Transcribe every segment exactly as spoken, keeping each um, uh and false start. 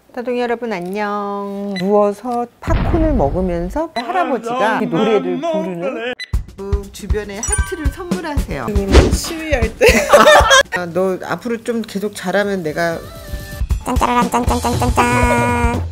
따둥이 여러분 안녕. 누워서 팝콘을 먹으면서 할아버지가 노래를 부르는 주변에 하트를 선물하세요. 시위할 때. 아, 너 앞으로 좀 계속 잘하면 내가 짠짜라란 짠짠짠짠짠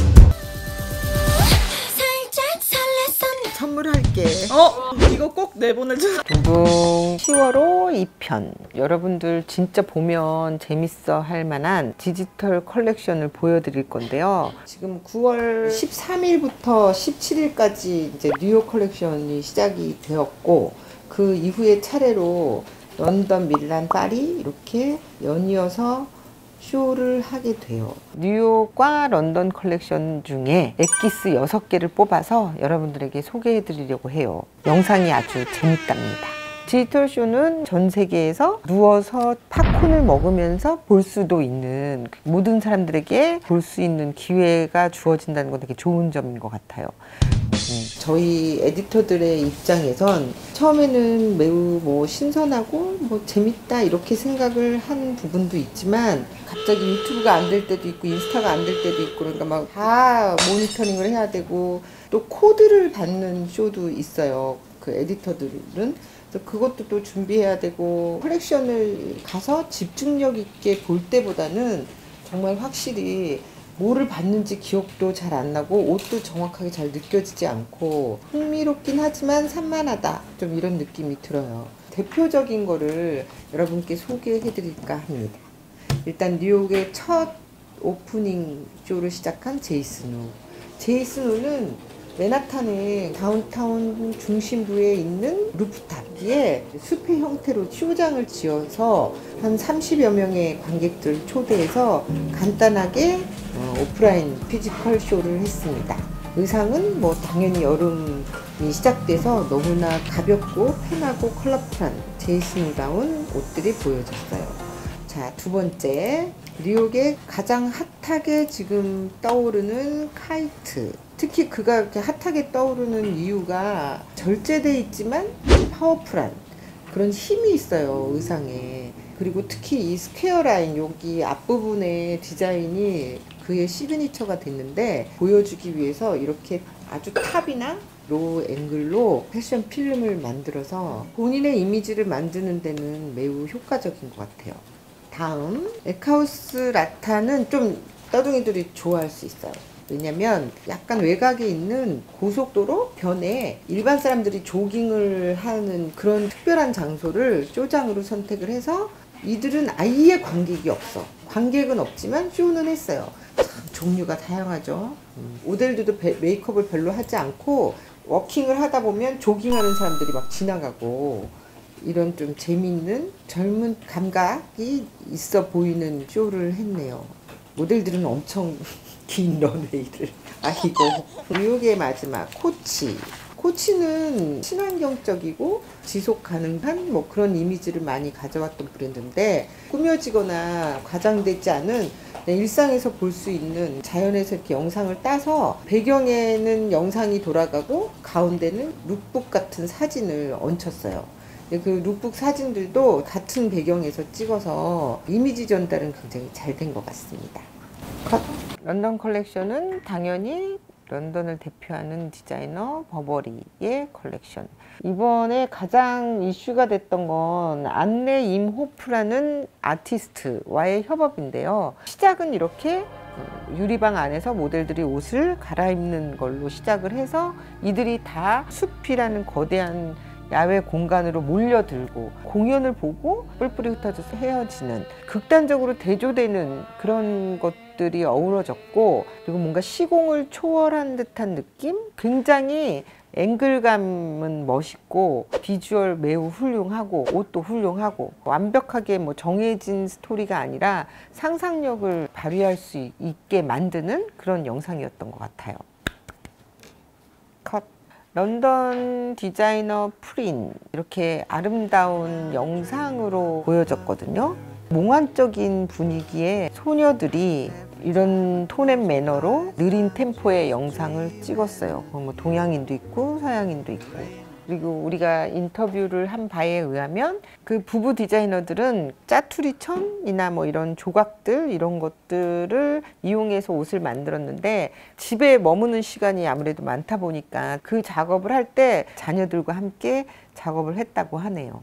선물할게. 어? 이거 꼭 내보내줘. 둥둥 시월호 이 편. 여러분들 진짜 보면 재밌어 할 만한 디지털 컬렉션을 보여드릴 건데요. 지금 구월 십삼일부터 십칠일까지 이제 뉴욕 컬렉션이 시작이 되었고, 그 이후에 차례로 런던, 밀란, 파리 이렇게 연이어서 쇼를 하게 돼요. 뉴욕과 런던 컬렉션 중에 엑기스 여섯 개를 뽑아서 여러분들에게 소개해 드리려고 해요. 영상이 아주 재밌답니다. 디지털 쇼는 전 세계에서 누워서 팝콘을 먹으면서 볼 수도 있는, 모든 사람들에게 볼 수 있는 기회가 주어진다는 건 되게 좋은 점인 것 같아요. 음, 저희 에디터들의 입장에선 처음에는 매우 뭐 신선하고 뭐 재밌다 이렇게 생각을 한 부분도 있지만, 갑자기 유튜브가 안 될 때도 있고 인스타가 안 될 때도 있고, 그러니까 막 다 모니터링을 해야 되고, 또 코드를 받는 쇼도 있어요, 그 에디터들은. 그래서 그것도 또 준비해야 되고, 컬렉션을 가서 집중력 있게 볼 때보다는 정말 확실히 뭐를 봤는지 기억도 잘 안 나고 옷도 정확하게 잘 느껴지지 않고 흥미롭긴 하지만 산만하다, 좀 이런 느낌이 들어요. 대표적인 거를 여러분께 소개해 드릴까 합니다. 일단 뉴욕의 첫 오프닝 쇼를 시작한 제이슨 우. 제이슨 우는 맨하탄의 다운타운 중심부에 있는 루프탑 위에 숲의 형태로 쇼장을 지어서 한 삼십여 명의 관객들을 초대해서 간단하게 어, 오프라인 피지컬 쇼를 했습니다. 의상은 뭐 당연히 여름이 시작돼서 너무나 가볍고 편하고 컬러풀한 제이슨 우다운 옷들이 보여졌어요. 자, 두 번째, 뉴욕의 가장 핫하게 지금 떠오르는 카이트. 특히 그가 이렇게 핫하게 떠오르는 이유가 절제되어 있지만 파워풀한 그런 힘이 있어요, 의상에. 그리고 특히 이 스퀘어 라인, 여기 앞부분의 디자인이 그의 시그니처가 됐는데, 보여주기 위해서 이렇게 아주 탑이나 로우 앵글로 패션 필름을 만들어서 본인의 이미지를 만드는 데는 매우 효과적인 것 같아요. 다음, 에카우스 라타는 좀 떠둥이들이 좋아할 수 있어요. 왜냐면 약간 외곽에 있는 고속도로 변에 일반 사람들이 조깅을 하는 그런 특별한 장소를 쇼장으로 선택을 해서, 이들은 아예 관객이 없어. 관객은 없지만 쇼는 했어요. 참 종류가 다양하죠. 음, 모델들도 베, 메이크업을 별로 하지 않고 워킹을 하다 보면 조깅하는 사람들이 막 지나가고, 이런 좀 재미있는 젊은 감각이 있어 보이는 쇼를 했네요. 모델들은 엄청 긴 런웨이를. 아이고. 뉴욕의 마지막, 코치. 코치는 친환경적이고 지속 가능한 뭐 그런 이미지를 많이 가져왔던 브랜드인데, 꾸며지거나 과장되지 않은 일상에서 볼 수 있는, 자연에서 이렇게 영상을 따서 배경에는 영상이 돌아가고 가운데는 룩북 같은 사진을 얹혔어요. 그 룩북 사진들도 같은 배경에서 찍어서 이미지 전달은 굉장히 잘 된 것 같습니다. 컷. 런던 컬렉션은 당연히 런던을 대표하는 디자이너 버버리의 컬렉션. 이번에 가장 이슈가 됐던 건 안내 임호프라는 아티스트와의 협업인데요. 시작은 이렇게 유리방 안에서 모델들이 옷을 갈아입는 걸로 시작을 해서, 이들이 다 숲이라는 거대한 야외 공간으로 몰려들고 공연을 보고 뿔뿔이 흩어져서 헤어지는, 극단적으로 대조되는 그런 것들이 어우러졌고, 그리고 뭔가 시공을 초월한 듯한 느낌? 굉장히 앵글감은 멋있고 비주얼 매우 훌륭하고 옷도 훌륭하고, 완벽하게 뭐 정해진 스토리가 아니라 상상력을 발휘할 수 있게 만드는 그런 영상이었던 것 같아요. 컷. 런던 디자이너 프린, 이렇게 아름다운 영상으로 보여졌거든요. 몽환적인 분위기의 소녀들이 이런 톤앤 매너로 느린 템포의 영상을 찍었어요. 뭐 동양인도 있고 서양인도 있고. 그리고 우리가 인터뷰를 한 바에 의하면 그 부부 디자이너들은 짜투리천이나 뭐 이런 조각들 이런 것들을 이용해서 옷을 만들었는데 집에 머무는 시간이 아무래도 많다 보니까 그 작업을 할 때 자녀들과 함께 작업을 했다고 하네요.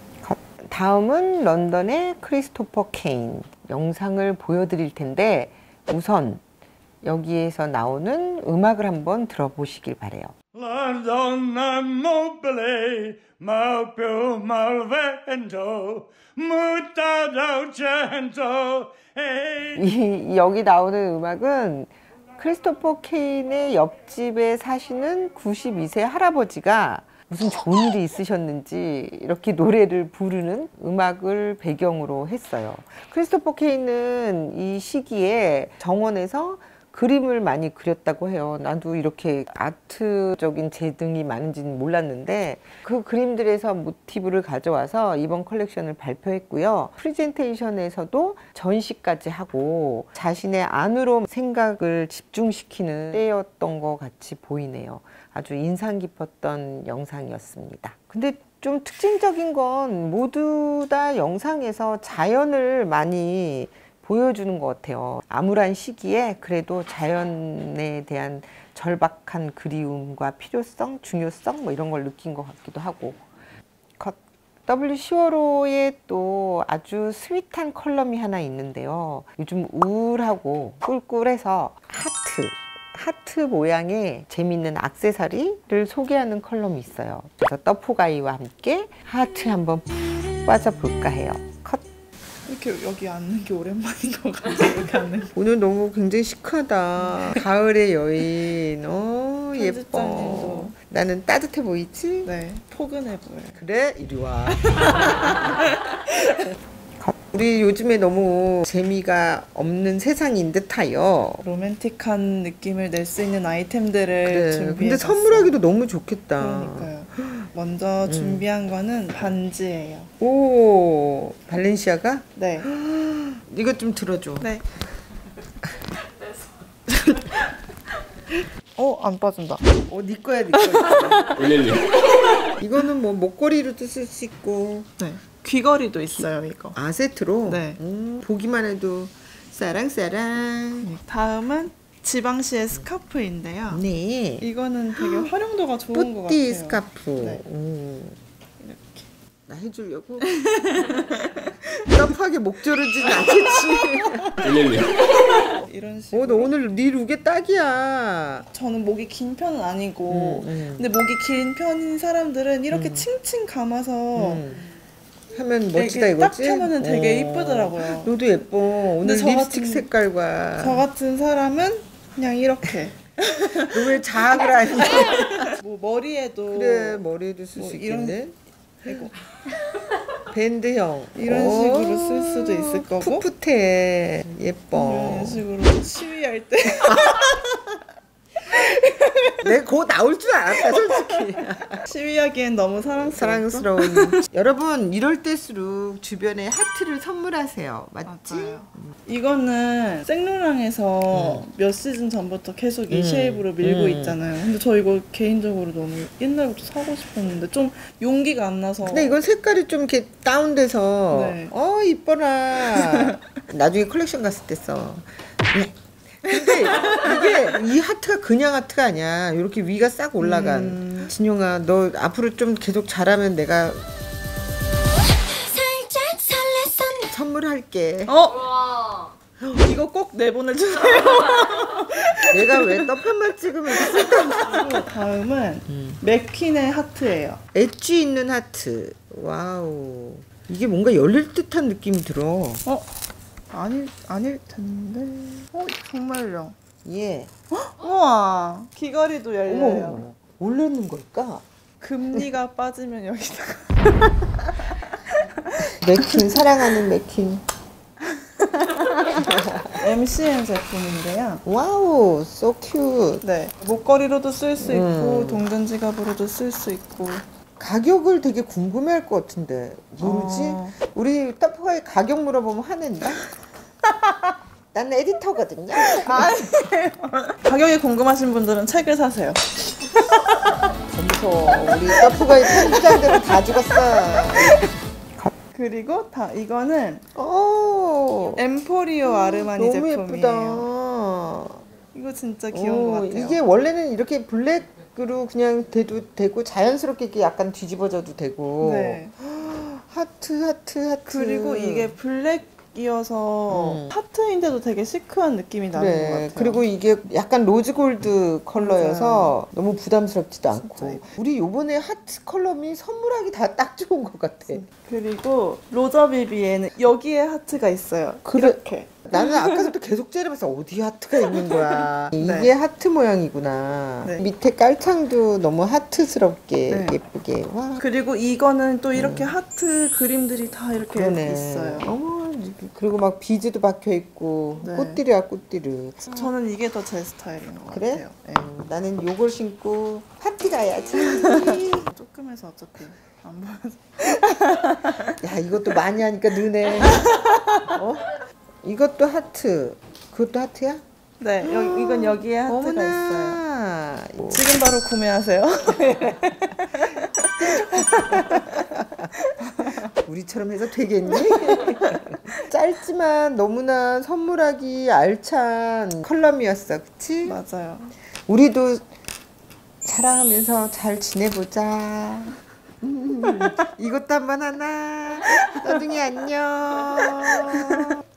다음은 런던의 크리스토퍼 케인 영상을 보여드릴 텐데 우선 여기에서 나오는 음악을 한번 들어보시길 바래요. Donna nobile, mal più malvento, mutato cento. 이, 여기 나오는 음악은 크리스토퍼 케인의 옆집에 사시는 구십이 세 할아버지가 무슨 좋은 일이 있으셨는지 이렇게 노래를 부르는 음악을 배경으로 했어요. 크리스토퍼 케인은 이 시기에 정원에서 그림을 많이 그렸다고 해요. 나도 이렇게 아트적인 재능이 많은지는 몰랐는데 그 그림들에서 모티브를 가져와서 이번 컬렉션을 발표했고요. 프레젠테이션에서도 전시까지 하고 자신의 안으로 생각을 집중시키는 때였던 것 같이 보이네요. 아주 인상 깊었던 영상이었습니다. 근데 좀 특징적인 건 모두 다 영상에서 자연을 많이 보여주는 것 같아요. 암울한 시기에 그래도 자연에 대한 절박한 그리움과 필요성, 중요성 뭐 이런 걸 느낀 것 같기도 하고. 컷. 더블유 시월호에 또 아주 스윗한 컬럼이 하나 있는데요. 요즘 우울하고 꿀꿀해서 하트, 하트 모양의 재밌는 액세서리를 소개하는 컬럼이 있어요. 그래서 더포가이와 함께 하트 한번 빠져볼까 해요. 컷. 이렇게 여기 앉는 게 오랜만인 것 같아요. 이렇게 앉는. 오늘 너무 굉장히 시크하다. 가을의 여인. 어, 예뻐. 편집장님도. 나는 따뜻해 보이지? 네, 포근해 보여요. 그래? 이리 와. 우리 요즘에 너무 재미가 없는 세상인 듯하여. 로맨틱한 느낌을 낼 수 있는 아이템들을 그래. 준비해 근데 선물하기도 너무 좋겠다. 그러니까요. 먼저 음. 준비한 거는 반지예요. 오, 발렌시아가? 네. 이것 좀 들어줘. 네. 어, 안 빠진다. 어, 네 거야, 네 거야. 올릴리. 이거는 뭐 목걸이로도 쓸 수 있고. 네. 귀걸이도 있어요, 이거. 아, 세트로? 네. 음, 보기만 해도 싸랑싸랑. 다음은 지방시의 스카프인데요. 네. 이거는 되게 활용도가 좋은 것 같아요. 뿌띠 스카프. 네. 음. 이렇게. 나 해주려고? 섭하게 목 조르진 않겠지. 올릴리. 이런 어, 식으로. 너 오늘 네 룩에 딱이야. 저는 목이 긴 편은 아니고 음, 음. 근데 목이 긴 편인 사람들은 이렇게 음. 칭칭 감아서 음. 하면 멋지다 되게 이거지? 딱 하면은 되게 어. 이쁘더라고요. 너도 예뻐. 오늘 저 립스틱 같은- 색깔과. 저 같은 사람은 그냥 이렇게 너 왜 자학을 하니? 뭐 머리에도 그래, 머리에도 쓸 수 뭐 이런- 있겠네. 이거 밴드형. 이런 오, 식으로 쓸 수도 있을 거고. 풋풋해. 예뻐. 이런 식으로 시위할 때 내가 곧 나올 줄 알았다, 솔직히. 시위하기엔 너무 사랑스럽고 사랑스러운. 여러분, 이럴 때수록 주변에 하트를 선물하세요. 맞지? 맞아요. 이거는 생로랑에서 몇 시즌 전부터 계속 이 음. 쉐입으로 밀고 음. 있잖아요. 근데 저 이거 개인적으로 너무 옛날부터 사고 싶었는데 좀 용기가 안 나서. 근데 이건 색깔이 좀 이렇게 다운돼서 네. 어 이뻐라. 나중에 컬렉션 갔을 때 써. 근데 이게 이 하트가 그냥 하트가 아니야. 이렇게 위가 싹 올라간. 음. 진용아, 너 앞으로 좀 계속 잘하면 내가 살짝 설렜었네. 선물할게. 어? 이거 꼭 내보내주세요. 내가 왜 떡한만 찍으면 쓸까? 다음은 음. 맥퀸의 하트예요. 엣지 있는 하트. 와우. 이게 뭔가 열릴 듯한 느낌이 들어. 어? 아닐, 아닐 텐데. 어? 정말요. 예. 우와. 귀걸이도 열려요. 어머, 올려놓는 걸까? 금리가 빠지면 여기다가. 맥퀸, 사랑하는 맥퀸. 엠씨엠 제품인데요. 와우, so cute. 네. 목걸이로도 쓸 수 있고 음. 동전 지갑으로도 쓸 수 있고. 가격을 되게 궁금해할 것 같은데 모르지? 어. 우리 떡볶이 가격 물어보면 화낸다? 난 에디터거든요. 가격이 궁금하신 분들은 책을 사세요. 너무 무서워. 우리 서프가이 편집장대로 다 죽었어. 그리고 다 이거는 오, 엠포리오 아르마니 너무 제품이에요. 예쁘다. 이거 진짜 귀여운 오, 것 같아요. 이게 원래는 이렇게 블랙으로 그냥 돼도 되고 자연스럽게 이렇게 약간 뒤집어져도 되고. 네. 하트 하트 하트. 그리고 이게 블랙이어서 음. 하트인데도 되게 시크한 느낌이 나는 것 그래. 같아요. 그리고 이게 약간 로즈 골드 컬러여서 너무 부담스럽지도 않고. 진짜. 우리 요번에 하트 컬러미 선물하기 다 딱 좋은 것 같아. 그리고 로저비비에는 여기에 하트가 있어요. 그래. 이렇게. 나는 아까부터 계속 째려봐서 어디 하트가 있는 거야. 네. 이게 하트 모양이구나. 네. 밑에 깔창도 너무 하트스럽게 네. 예쁘게. 와. 그리고 이거는 또 이렇게 하트 그림들이 다 이렇게 음. 그러네. 있어요. 어머, 그리고 막 비즈도 박혀 있고 네. 꽃띠리야 꽃띠리. 저는 이게 더 제 스타일인 것 그래? 같아요. 네. 음, 나는 요걸 신고 파티 가야지. 조금 해서 어차피 안 보여서. 야, 이것도 많이 하니까 느네. 어? 이것도 하트. 그것도 하트야? 네, 여, 이건 여기에 하트가 어머나. 있어요. 지금 바로 구매하세요. 우리처럼 해서 되겠니? 짧지만 너무나 선물하기 알찬 컬럼이었어, 그치? 맞아요. 우리도 자랑하면서 잘 지내보자. 음, 이것도 한번 하나. 떠둥이 안녕.